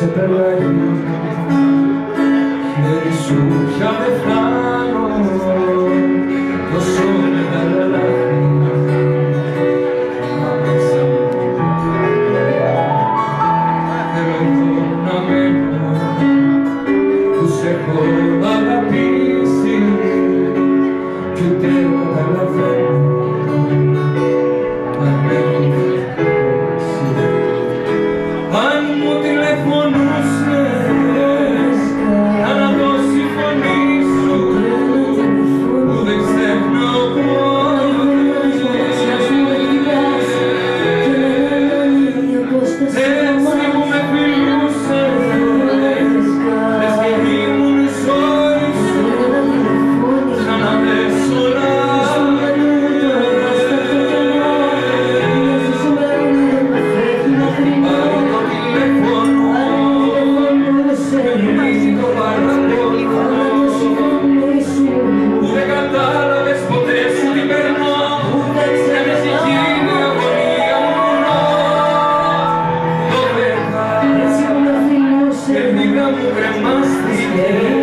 σε περνάει, χέρι σου πια δεν φτάνω, τόσο μεγάλα λάθη μα μέσα μου. Θέλω εδώ να μένω που σε έχω αγαπήσει κι ούτε καταλαβαίνω αν μένω εσύ. Αν μου τηλεφωνούσες να δώσει φωνή σου που δεν ξεχνώ ποτέ, έτσι που με φιλούσες λες και ήμουν η ζωή σου ξανά δες όλα. Yeah.